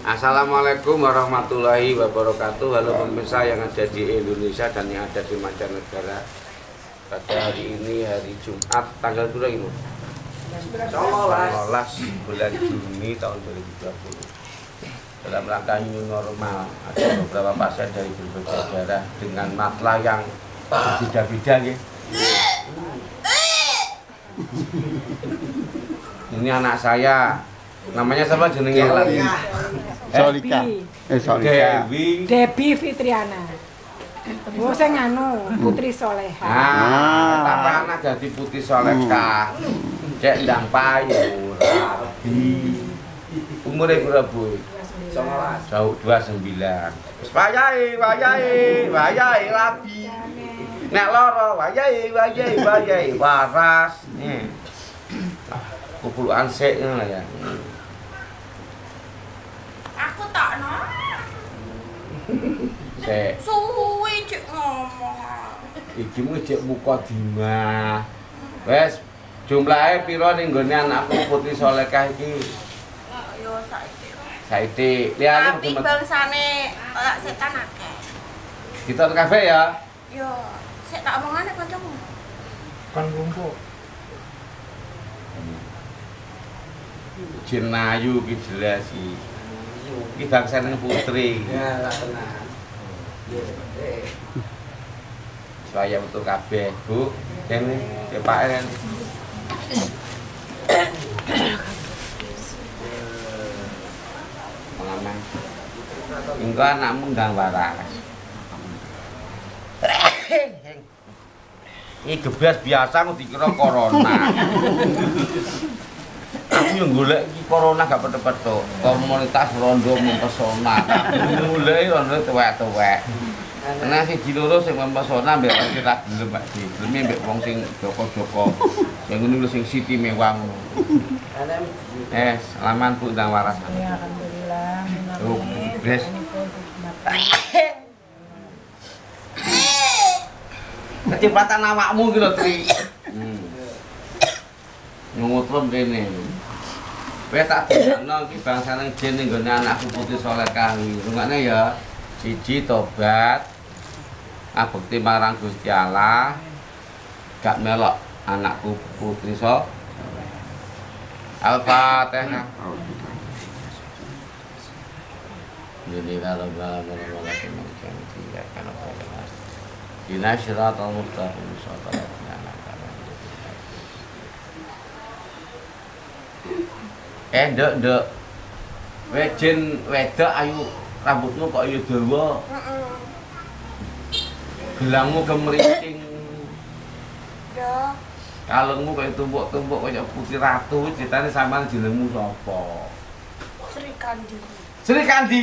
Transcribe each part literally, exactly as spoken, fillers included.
Assalamualaikum warahmatullahi wabarakatuh. Halo pemirsa yang ada di Indonesia dan yang ada di mancanegara. Pada hari ini hari Jumat tanggal berapa ini? sembilan belas bulan Juni tahun dua ribu dua puluh. Dalam rangka new normal, ada beberapa pasien dari berbagai daerah dengan masalah yang berbeda-beda gitu. Ini anak saya, namanya siapa jenengnya lagi? Solika. Eh Solika. Dewi. Debbie Fitriana. Oh, saya nganu Putri Soleha. Ah, tambah anak jadi Putri Soleha. Cek ndang payu, rabi. Umure pira, Bu? Jauh dua puluh sembilan. Wis wayahe, wayahe, wayahe rabi. Nek loro wayahe, wayahe, wayahe waras. Nih. Kupulukan sik ngono ya. Aku tak no. Sik. Suwi cek ngomong. Iki mu cek mukadimah. Wes jumlahe pira ning gone anakku Putri Solekah iki? Yo saiki. Saiki liyane Tapi bangsane kayak setan akeh. kita ke kafe ya. Yo, sik tak omongane kancamu. Kan kumpul. Jin ayu ki jelas iki. Iki bangsane putri. Ya, lah tenang. Saya untuk kabeh, Bu. Kene cepake. Pengaman. Engko anakmu ndang waras. Iki gebas biasa kok dikira corona. Aku yang golek iki corona gak petek-petek. Komunitas rondo mempesona. Golek rondo tuwek-tuwek. Nah siji loro sing mempesona mbek sing ra gelem Pak Di. Geleme mbek wong sing joko-joko. Sing ngono lho sing siti mewah ngono. Eh, selamat Bu ndang waras. Ya, alhamdulillah. Oh, bres. Kecepatan awakmu ki lho, Tri. Hmm. Ngutrum kene. Wes tak dikno iki bangsane jin ning gone anakku Putri Solekah iki. Rungokne ya. Siji tobat. Abekti marang Gusti Allah. Gak melok anakku Putri Solekah. Al-Fatihah. Jadi kalau dalam dalam Dina syiratal mustaqim syaratal Eh, nduk, nduk. Wejen wedok ayu rambutmu kok ayu dawa. Heeh. Gelangmu kemerincing. Yo, Kalungmu kaya tumpuk-tumpuk kaya putih ratu. Ceritane sampean jenengmu sapa? Sri Kandi. Sri Kandi.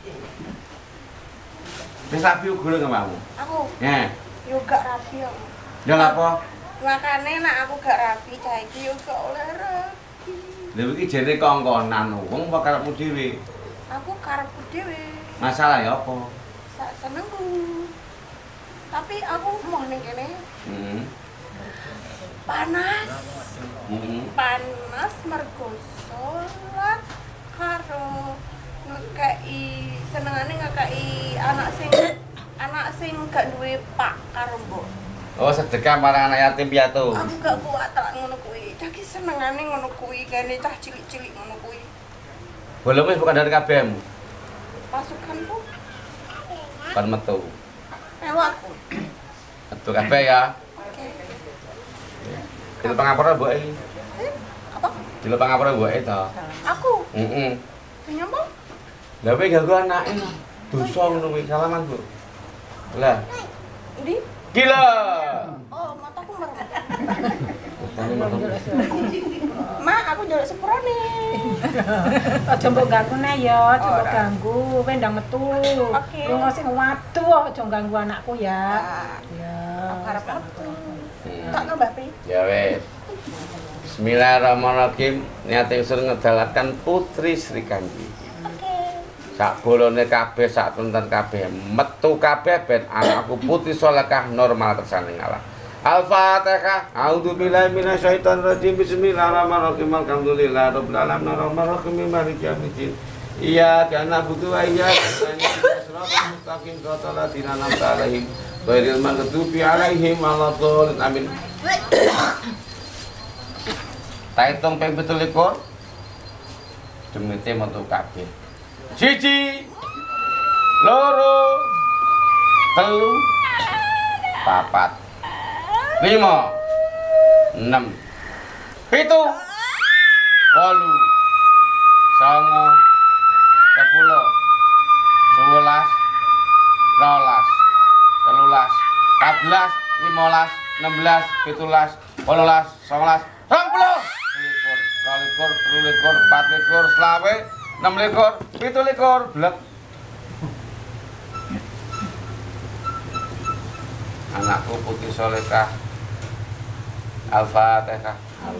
Wis rapi gula ngamamu. Aku Ya. yo gak rapi yo. Ya apa? Makane nek aku gak rapi cah iki yo gak oleh rapi. Lha iki jene kongkonan wong apa karepmu dhewe? Aku karepku dhewe. Masalah ya apa? Sak senengku. Tapi aku mau ning kene Heeh. panas. Heeh. Panas mergo salat karo ngekei senengane ngekei anak sing anak sing gak duwe pak karo mbok. Oh, sedekah marang anak yatim piatu. Aku gak kuat tak ngono kuwi. Cah ki senengane ngono kuwi kene cah cilik-cilik ngono kuwi. Bolong wis bukan dari kabehmu. Pasukanku Kon metu. lewatku. Metu kabeh ya. Oke. Dilo pangapura mboke iki. Eh, apa? Dilo pangapura mboke to. Aku Heeh. nyambung. Lah kowe ganggu anake. Dosa ngono kuwi salaman, Bu. Lah, Ndi? gila. Oh, mataku merem. Tane metu. Ma, aku njaluk sepurane. Aja mbok ganggu ya, aja mbok Ora. ganggu, kowe ndang metu. Oke. Lunga sing waduh, aja ganggu anakku ya. Ah, Ya. aku arep metu. Hmm. Tak nambah pi. Ya wes. Bismillahirrahmanirrahim. Niat ingsun ngedalaken Putri Sri Kandi. Oke. Sak bolone kabeh, sak tunten kabeh, metu kabeh ben anakku Putri Solekah normal kersane ngalah. Al-Fatihah. A'udzubillahi minasyaitonirrajim. Bismillahirrahmanirrahim. Alhamdulillahirabbil alamin. Arrahmanirrahim. Maliki yaumiddin. Iya, karena butuh ayat. Mustaqim qatala dinanam alaihim. Bairil maghdubi alaihim waladdallin. Amin. Tak hitung ping pitu likur. Demite metu kabeh. Siji, loro, telu, papat, lima, enam, pitu, wolu, songo, sepuluh, sebelas, rolas, telulas, empat belas, limolas, enam belas, pitulas, wolulas, songolas, rong puluh, likur, rolikur, telulikur, empat likur, selawe, enam likur, pitu likur, blek. Anakku putih solekah, Al-Fatihah.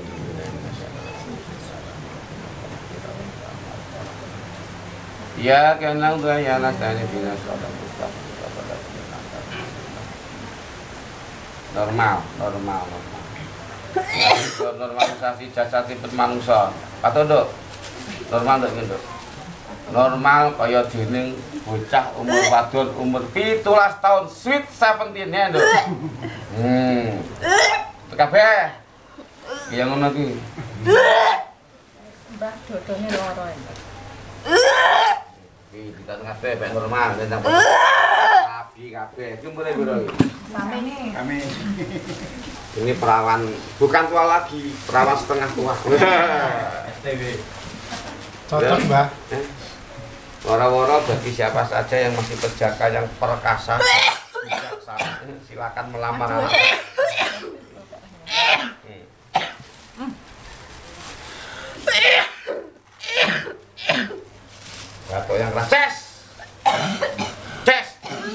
Ya kenang tuh ya nasani bina sholat normal, normal, normal. Normalisasi jasa tipe manungsa. Patondo, normal tuh gitu. Normal kaya dening bocah umur wadon umur pitulas tahun sweet seventeen ya nduk. Hmm. Kabeh. Iya ngono ki. Mbah dodone loro. Iki kita kabeh ben normal tentang rabi kabeh. Iki umure piro iki? Sami. Kami Ini perawan bukan tua lagi, perawan setengah tua. S T W. Cocok, Mbah. Eh? Woro-woro bagi siapa saja yang masih berjaka yang perkasa, bijaksana, silakan melamar anak. Hmm. Batuk yang keras, ces, ces.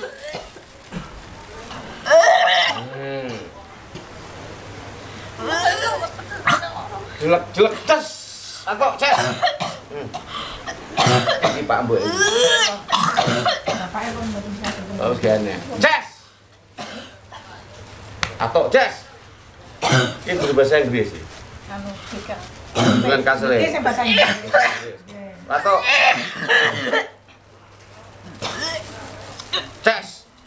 Hmm. Jelek, jelek, ces, atau ces. Hmm. Ini Pak Mbok ini. Oh, segane. Ces. Atau ces. Ini berbahasa Inggris sih. Anu tiga. Bukan kasar Ini ya. saya bahasa Inggris. Atau ces.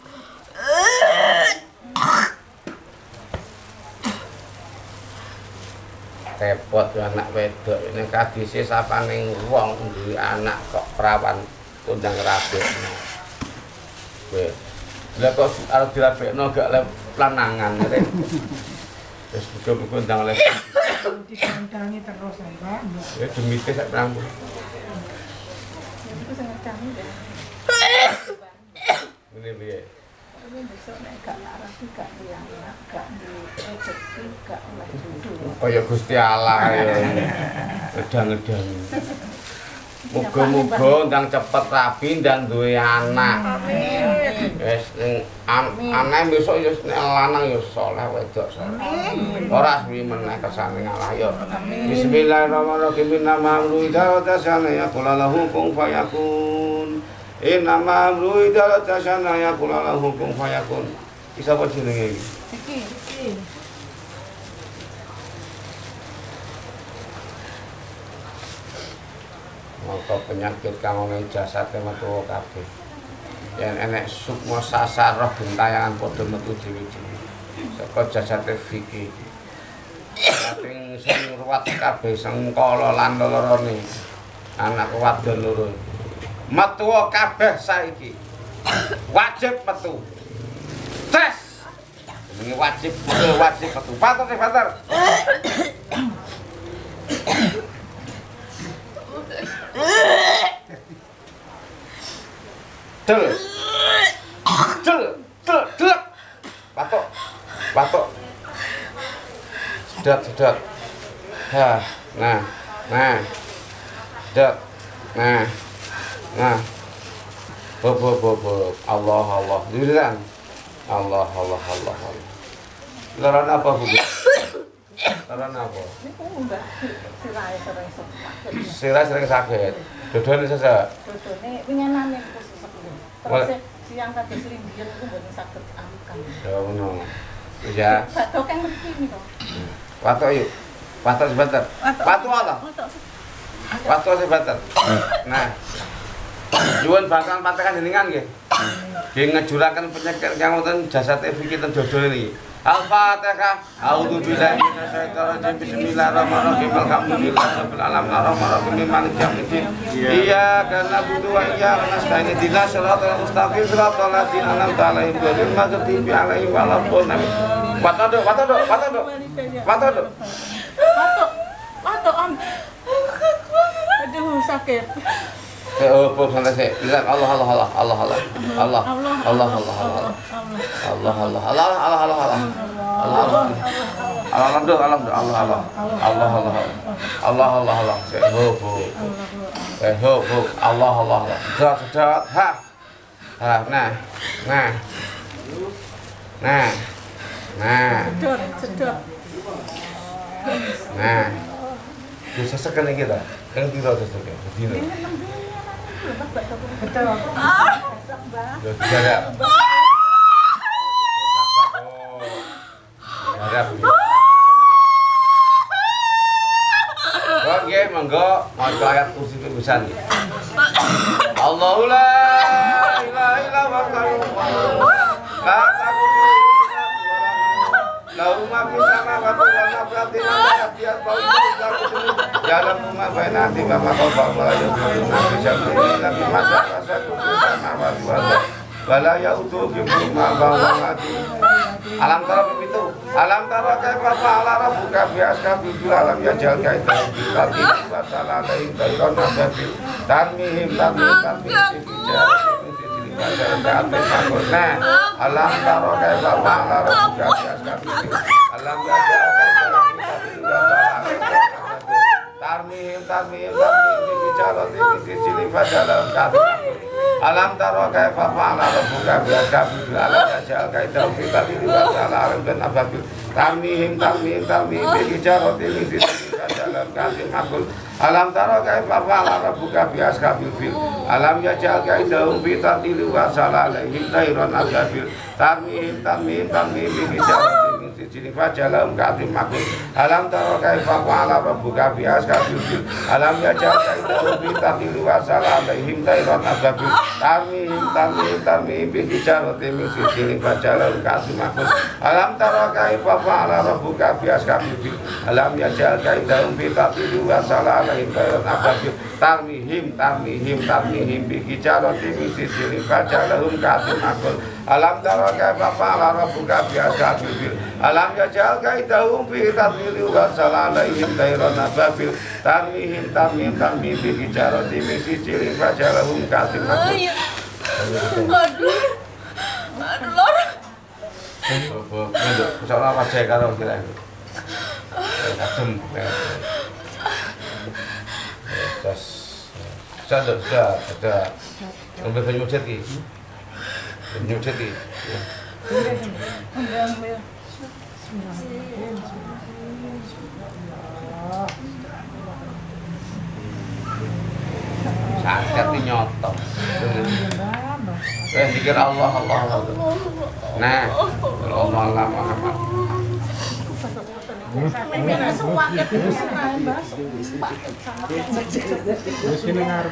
Repot anak wedok ini kadise sapaning wong duwe anak kok perawan kondang rabekno. Kowe. Lah kok arep dirabekno gak le lanangan rek. Wis buka kondang le. Dikandangi terus Mbak. Ya demite sak pirang. Itu sangat kami ya. Ngene piye? Ini besok nek gak rapi gak yang gak di rezeki gak oleh jodoh. Kaya Gusti Allah ya. Edang-edang. Muga-muga ndang cepet rapi dan duwe anak. Amin. Wis ning aneh besok ya nek lanang ya saleh wedok saleh. Ora suwi meneh kersane ngalah ya. Bismillahirrahmanirrahim. Nama ruida tasana ya qala lahu kun fayakun. Inna ma ruida tasana ya qala lahu kun fayakun. Isa apa jenenge iki? Iki, iki. Maka penyakit kamu ning jasad metu kabeh. Yen enek sukma sasar roh gentayangan padha metu dhewe-dhewe. Saka jasate fikih. Saking sing ruwat kabeh sengkala lan lorone. Anak wadon loro. Metu kabeh saiki. Wajib metu. Tes. Ini wajib, wajib metu. Pater, pater. Del, del, del, del, batuk, batuk, sedot, sedot, ha, nah, nah, sedot, nah, nah, bo, bo, bo, bo, Allah, Allah, diriran, Allah, Allah, Allah, Allah, laran apa bu? Laran apa? Sirai sering sakit. Sirai sering sakit, dodone sesek. Dodone winginane terus terus siang tadi sering biyen iku mboten saged amkan. Ya ngono. Ya. Batuk kan mriki niku. Watuk yuk. Watuk sebentar. Watuk Allah. Watuk sebentar. Nah. Nyuwun bakal patekan jenengan nggih. Nggih ngejuraken penyakit kang wonten jasad Vicky ten dodol niki. Al-Fatihah. A'udzubillahi minasyaitonir rajim. Bismillahirrahmanirrahim. Alhamdulillahirabbil alamin. Arrahmanirrahim. Maliki yaumiddin. Iyyaka na'budu wa iyyaka nasta'in. Ihdinas siratal mustaqim. Siratal ladzina an'amta 'alaihim ghairil maghdubi 'alaihim waladdallin. Watodok, watodok, watodok. Watodok. Watuk. Watuk Om. Aduh sakit. Eh, oh, oh, santai sih. Bilang Allah, Allah, Allah, Allah, Allah, Allah, Allah, Allah, Allah, Allah, Allah, Allah, Allah, Allah, Allah, Allah, Allah, Allah, Alhamdulillah, Alhamdulillah, Allah, Allah, Allah, Allah, Allah, Allah, Allah, eh, ho, ho, eh, ho, ho, Allah, Allah, Allah, sedot, sedot, ha, ha, nah, nah, nah, nah, Sedot, sedot. nah, bisa sekali kita, yang tidak sesuai, begini. Betul. Loh, tidak. Harap. Oke, monggo maca ayat kursi pisan. Allahu la ilaha illa huwa la ta'budu lahu ma fis samawati wa ma fil ardi wa ma yasbihu ba'du dalam ma bainati wa ma qabla wa yusiruna fi syai'in illa bima sa'asatu samawati wa wala yautu bima bawati. Alam tara pipitu alam tara kaifa fa'ala rabbuka bi ashabil fil alam yajal kaita bil ardi wa salalain kairon nababil tarmihim tarmihim tarmihim nah, alam taro kaya bapak alam alam gajah tarmihim tarmihim tarmihim bicara tinggi cili dalam kata alam taro kaya bapak alam buka biasa alam gajah kaya tauhid tadi dua alam dan ababil tarmihim tarmihim tarmihim bicara tinggi dalam kata makul alam taro kaya bapak alam buka biasa bil alam yajal kaidahum fi tadili wa salalihim tayran ababil tarmihim tarmihim tarmihim bijarati min sijili fajalahum ka'atim makul alam taro kaifa fa'ala rabbuka bi ashabil fil alam yajal kaidahum fi tadili wa salalihim tayran ababil tarmihim tarmihim tarmihim bijarati min sijili fajalahum ka'atim makul alam taro kaifa fa'ala rabbuka bi ashabil fil alam yajal kaidahum fi tadili wa salalihim tayran ababil tarmihim tarmihim tarmihim bijarati min sijili fajalahum ka'atim makul alam taro kaifa fa'ala rabbuka bi ashabil fil alam yaj'al kaidahum fi tadlil wa salalihim tayran ababil tarmihim tarmihim tarmihim bijarati min sijili fajalahum ka'atim makul. Aduh. Aduh lor. Nduk, soalnya wajah karo kira itu. Adem. Terus sudah sudah sudah ambil banyu jet iki. Banyu jet iki. Sakit nyoto. Eh zikir Allah Allah Allah. Nah, Allah Allah Muhammad. Wis kene ngarep.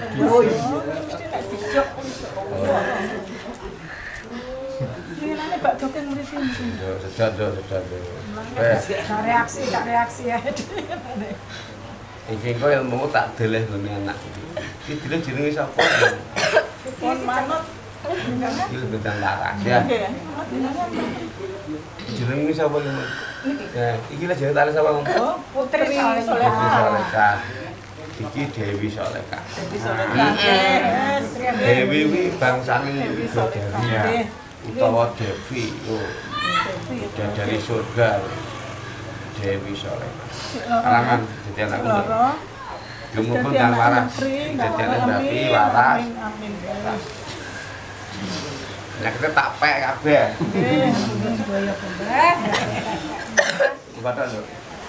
Ini Pak Dokter murid ini. Sudah, sudah, sudah. Tak reaksi, tak reaksi ya. Iki kok ilmu tak deleh ngene anak. Iki deleh jenenge sapa? Pon manut. Iki bintang laras ya. Jenenge sapa iki? Ya, iki lah jenenge tali sapa? Oh, Putri Dewi Solehah. Solehah. Iki Dewi Solehah. Dewi Solehah. Dewi wi bangsane Dewi ya. Utawa Devi yo. Dari surga. Dewi Solehah. Alangan dadi anak loro. Gemupun dan waras. Dadi anak babi waras. Amin. Nek tak pek kabeh. Nggih, sedaya pembah. Badan lho.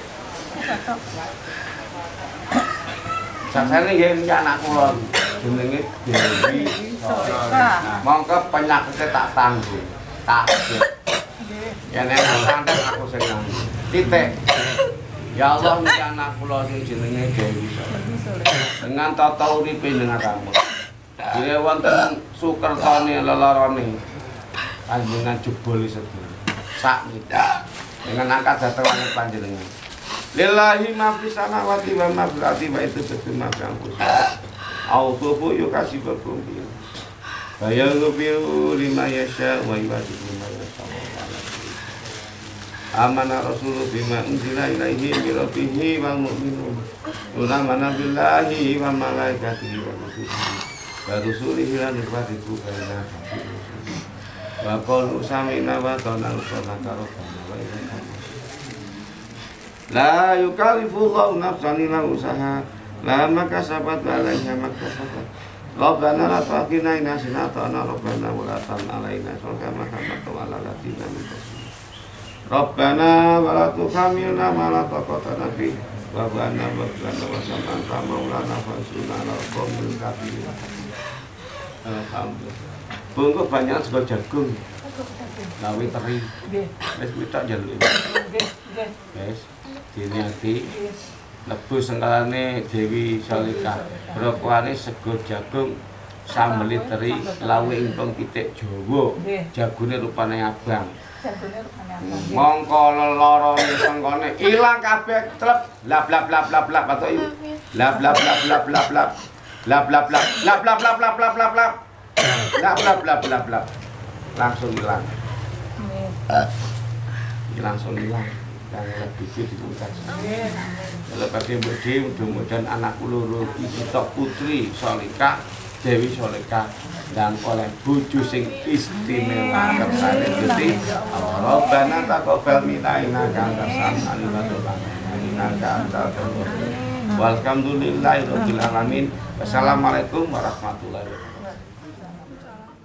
Sampeyan nggih anak kula jenenge Dewi Solehah. Mongko penyakite tak tanggung. Tak. Ya nek santet aku sing nanggung. Titik. Ya Allah niki anak kula sing jenenge Dewi Solehah. Dengan tata uripe dengan kamu. Dene wonten Sukertone lelorone panjenengan jebol sedaya. Sak niki dengan angkat dhateng langit panjenengan. Lillahi ma fis samawati wa ma fil ardi wa itu betul ma fi anfusikum. Autufu yukasibakum bi. Fayaghfiru lima yasha wa yu'adhibu lima yasha. Amana Rasulullah bima unzila ilaihi min rabbih wal mu'minun. Amana billahi wa malaikatihi wa kutubihi wa rusulihi la nufarriqu baina ahadin min rusulihi. Wa qalu sami'na wa ata'na rabbana wa ilaihal masir. La yukallifullahu nafsan illa wus'aha. La ma kasabat wa 'alaiha ma kasabat. Rabbana la tu'akhidhna in nasina ata'na rabbana wa la tahmil 'alaina isran kama hamaltahu 'alal ladzina min qablina. Rabbana wa la tuhammilna ma la taqata lana bihi wa bana wa bana wa samanta maulana fansurna 'alal qaumil kafirin. Alhamdulillah. Bungkuk banyak sego jagung. Lawi teri. Nggih. Wis kita njaluk. Nggih, nggih. Wis diniati. Lebu sengkalane Dewi Salika. Brokoane sego jagung sambeli teri lawi ingkang titik Jawa. Jagone rupane abang. Jagone rupane abang. Mongko lelorone sengkone ilang kabeh trep lap lap lap lap lap atau iku. Lap lap lap lap lap lap. Lap lap lap lap lap lap lap lap lap lap. Lap lap lap lap lap. Langsung hilang. Langsung hilang. Yang lebih dituntas. Kalau pakai bodi, mudah-mudahan anak loro Sitok Putri Salika, Dewi Salika, dan oleh bojo sing istimewa kersane Gusti Allah. Rabbana taqabbal minna innaka antas samiul alim innaka antal ghafurur rahim. Walhamdulillahi rabbil alamin. Wassalamualaikum warahmatullahi wabarakatuh.